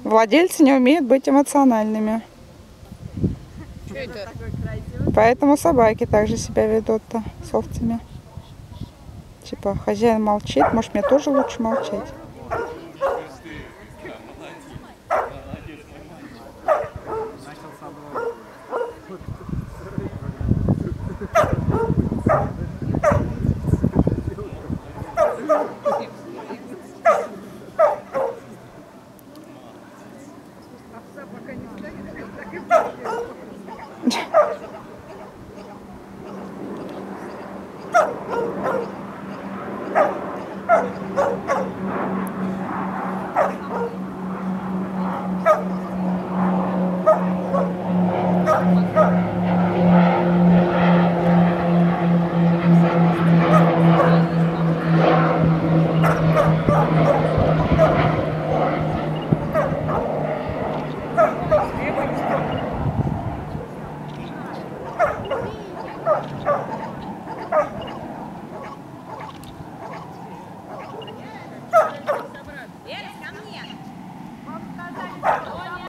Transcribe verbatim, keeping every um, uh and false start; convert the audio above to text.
Владельцы не умеют быть эмоциональными. Поэтому собаки также себя ведут-то с овцами. Типа, хозяин молчит, может, мне тоже лучше молчать.